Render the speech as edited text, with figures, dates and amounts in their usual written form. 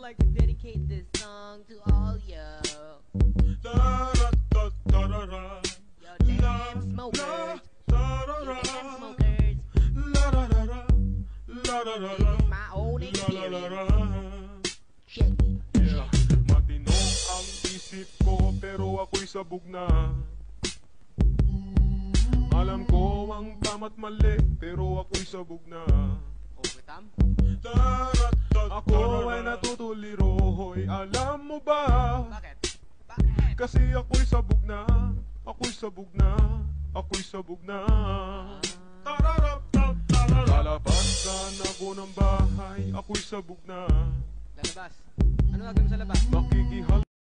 like to dedicate this song to all you. Yo, damn smokers. You damn smokers. This is my own experience. Check it. Yeah, matino ang isip ko pero ako'y sabog na. Alam ko ang tama't mali pero ako'y sabog na. Overtime? Ako ay natutuliro, hoy, alam mo ba? Bakit? Bakit? Kasi ako'y sabog na, ako'y sabog na, ako'y sabog na. Lalabasan ako ng bahay, ako'y sabog na. Lalabas. Ano gagawin sa labas? Makikihal